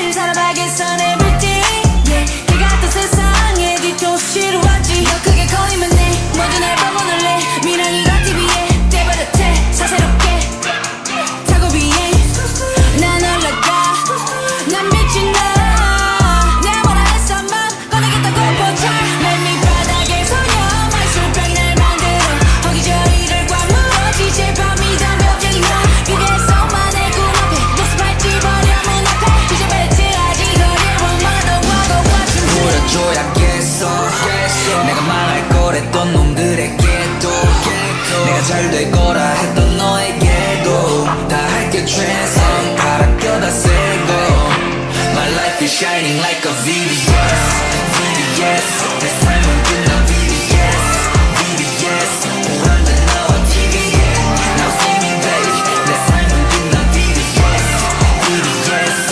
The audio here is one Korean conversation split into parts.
매일 살아가겠어 everyday yeah. 그 같은 세상에 뒤통수치러 왔지 더 크게 거리면 내 모두 날 보고 놀래 미랑이가 TV에 떼버렸대 사사롭게 타고 비해 난 올라가 난 미친 너 내가 뭐라 했어 막 꺼내겠다고 보자 맨밑 바닥에 소녀 말술병이 날 만들어 허기저기를 꽉물어 지칠 밤이 다 벽쟁이 너 VVS만의 꿈 앞에 녹스팔찌 버려 문 앞에 이제 벨트하지 거리를 원망하던 과거 watching 보여줘야겠어 내가 망할 거랬던 놈들에게도 내가 잘 될 거라 했던 너에게도 다 할게 최선 갈아 껴다 세고 My life is shining like a VVS VVS 내 삶은 빛나 VVS VVS 오란다 나와 TV에 Now see me baby 내 삶은 빛나 VVS VVS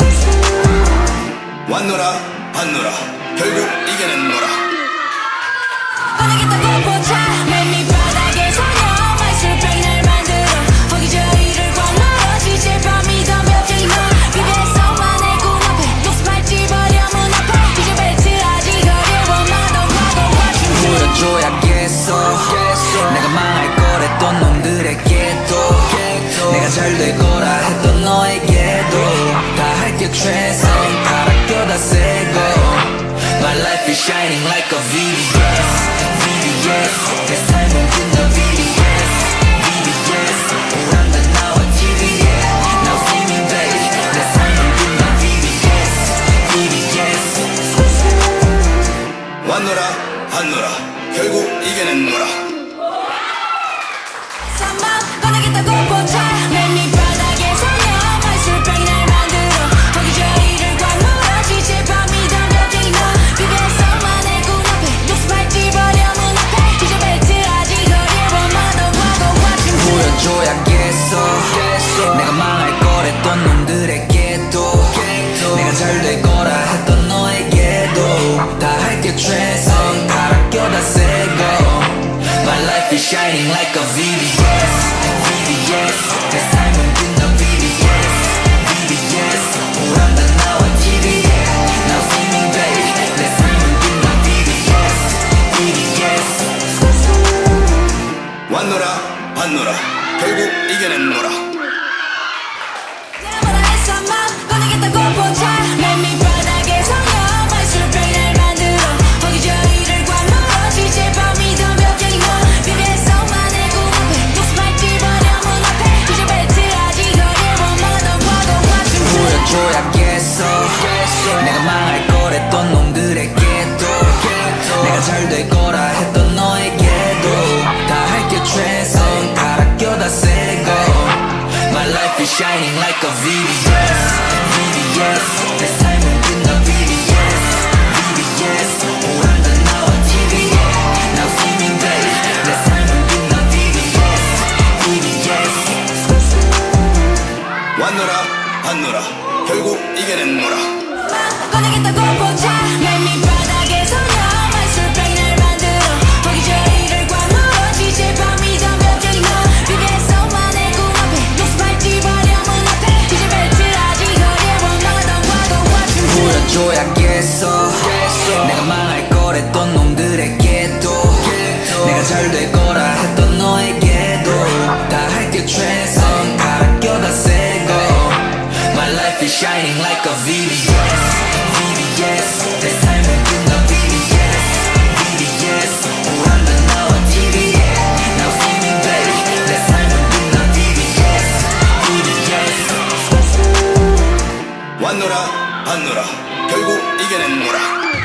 왔노라 봤노라 결국 이겨냈노라 꺼내겠다고 보자 맨밑 바닥에 소녀 말술병이 날 만들어 허기저기를 꽉물어 지칠 밤이 더 벽쟁이 너 VVS만의 꿈 앞에 녹스팔찌 버려 문 앞에 이제 벨트하지 거리를 원망하던 과거 watching 보여줘야겠어 내가 망할 거랬던 놈들에게도 내가 잘 될 거라 했던 너에게도 다 할게 최선 갈아 껴다 세고 My life is shining like a VVS VVS 내 삶은 빛나 VVS VVS 오란다 나와 TV에 Now see me baby 내 삶은 빛나 VVS VVS 왔노라 봤노라 결국 이겨냈노라 쌈밥 꺼내겠다고 보자 맨밑 바닥에 소녀 말술병이 날 만들어 허기저기를 꽉물어 지칠 밤이 더 벽쟁이 너 VVS만의 꿈 앞에 녹스팔찌 버려 문 앞에 이제 벨트하지 거리를 원망하던 과거 watching 보여줘야겠어 내가 망할 거랬던 놈들에게도 내가 잘 될 거라 했던 너에게도 다 할게 최선 갈아 껴다 세고 My life is shining like a VVS VVS 내 삶은 빛나 VVS VVS 오란다 나와 TV에 Now see me baby 내 삶은 빛나 VVS VVS 왔노라 봤노라 결국 이겨냈노라 내가 뭐라 했어 막 꺼내겠다고 보자 맨밑 바닥에 소녀 말술병이 날 만들어 허기저기를 꽉물어 지칠 밤이 더 벽쟁이 너 VVS만의 꿈 앞에 녹스팔찌 버려 문 앞에 이제 벨트하지 거리를 원망하던 과거 watching 보여줘야겠어 내가 망할 거랬던 놈들에게도 내가 잘 될 거라 했던 너에게도 다 할게 최선 갈아 껴다 세고 My life is shining like a VVS VVS 내 삶은 빛나 VVS VVS 오란다 나와 TV에 Now see me baby 내 삶은 빛나 VVS VVS 왔노라 봤노라 결국 이겨냈노라 꺼내겠다고 보자 맨밑 바닥에 소녀 말술병이 날 만들어 허기저기를 꽉물어 지칠 밤이 더 벽쟁이 너 VVS만의 꿈 앞에 녹스팔찌 버려 문 앞에 이제 벨트하지 거리를 원망하던 과거 watching 보여줘야겠어 내가 망할 거랬던 놈들에게도 내가 잘 될 거라 했던 너에게도 다 할게 최선 갈아 껴다 세고 My life is shining like a VVS VVS 내 삶은 빛나 VVS VVS 오란다 나와 TV에 Now see me baby 내 삶은 빛나 VVS VVS 왔노라 봤노라 결국 이겨냈노라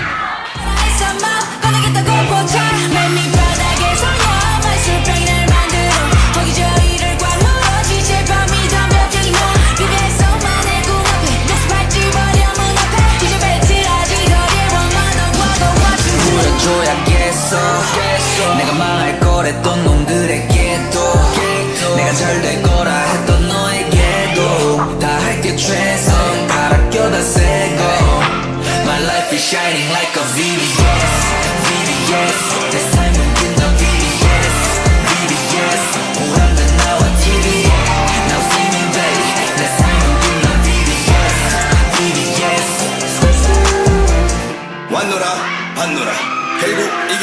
쌈밥 꺼내겠다고 보자 맨밑 바닥에 소녀 말술병이 날 만들어 허기저기를 꽉물어 지칠 밤이 더 벽쟁이 너 VVS만의 꿈 앞에 녹스팔찌 버려 문 앞에 이제 벨트하지 거리를 원망하던 과거 watching 보여줘야겠어 내가 망할 거랬던 놈들에게도 내가 잘 될 거라 했던 너에게도 다 할게 최선 갈아 껴다 세고 My life is shining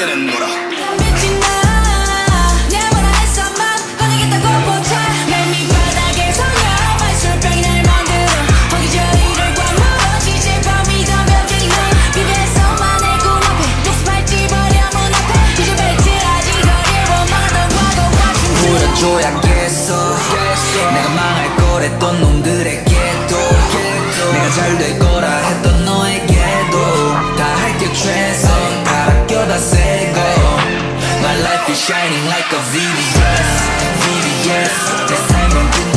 이겨냈노라. 미친 나 내보다 애써만 꺼내겠다고 보자. 맨 밑바닥에서 여말 술병이 날 만들어 허기저기를 꽉 물어 지제밤이 더 벽쟁이 넌 VVS만의 꿈 앞에 독수팔찌 버려 문 앞에 이제 벨트하지 거리에 원망하던 과거 같은 보여줘야겠어. 내가 망할 거랬던 놈들에게도 내가 잘 될 거라 했던 너에게도 다 할게 최선 다 아껴 다 새거. My life is shining like a VVS. VVS 내 삶은